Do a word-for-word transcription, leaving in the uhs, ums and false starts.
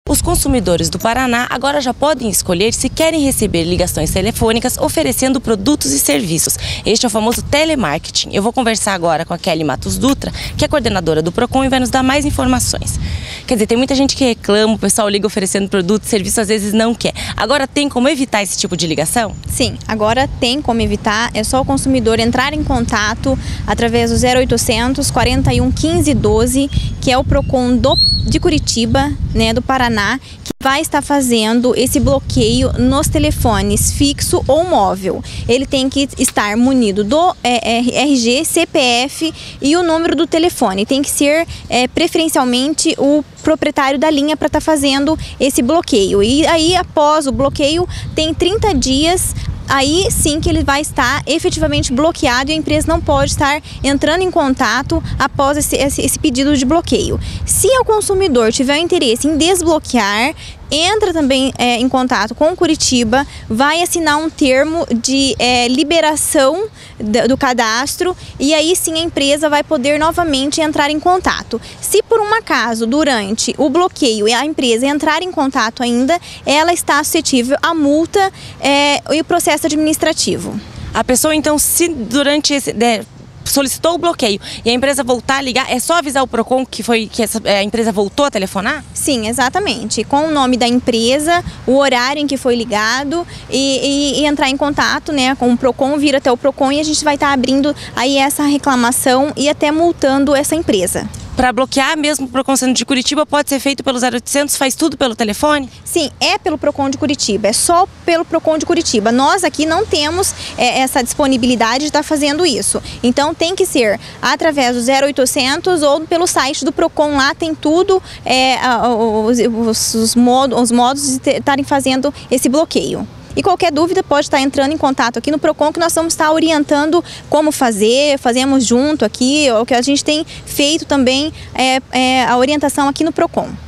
Os consumidores do Paraná agora já podem escolher se querem receber ligações telefônicas oferecendo produtos e serviços. Este é o famoso telemarketing. Eu vou conversar agora com a Kelly Matos Dutra, que é coordenadora do Procon e vai nos dar mais informações. Quer dizer, tem muita gente que reclama, o pessoal liga oferecendo produto e serviço, às vezes não quer. Agora tem como evitar esse tipo de ligação? Sim, agora tem como evitar. É só o consumidor entrar em contato através do zero oitocentos, quarenta e um, quinze, doze, que é o Procon do, de Curitiba, né, do Paraná, que vai estar fazendo esse bloqueio nos telefones fixo ou móvel. Ele tem que estar munido do é, R G, C P F e o número do telefone. Tem que ser é, preferencialmente o proprietário da linha para estar fazendo esse bloqueio. E aí, após o bloqueio, tem trinta dias. Aí sim que ele vai estar efetivamente bloqueado e a empresa não pode estar entrando em contato após esse, esse, esse pedido de bloqueio. Se o consumidor tiver interesse em desbloquear, entra também é, em contato com Curitiba, vai assinar um termo de é, liberação do, do cadastro e aí sim a empresa vai poder novamente entrar em contato. Se por um acaso, durante o bloqueio, a empresa entrar em contato ainda, ela está suscetível à multa é, e o processo administrativo. A pessoa então, se durante esse... Né, solicitou o bloqueio e a empresa voltar a ligar, é só avisar o Procon que, foi, que essa, a empresa voltou a telefonar? Sim, exatamente. Com o nome da empresa, o horário em que foi ligado e, e, e entrar em contato, né, com o Procon, vir até o Procon e a gente vai estar abrindo aí essa reclamação e até multando essa empresa. Para bloquear mesmo o Procon sendo de Curitiba, pode ser feito pelo zero oitocentos, faz tudo pelo telefone? Sim, é pelo Procon de Curitiba, é só pelo Procon de Curitiba. Nós aqui não temos é, essa disponibilidade de estar fazendo isso. Então tem que ser através do zero oitocentos ou pelo site do Procon, lá tem tudo, é, os, os, os, modos, os modos de estarem fazendo esse bloqueio. E qualquer dúvida pode estar entrando em contato aqui no Procon, que nós vamos estar orientando como fazer, fazemos junto aqui, o que a gente tem feito também é, é a orientação aqui no Procon.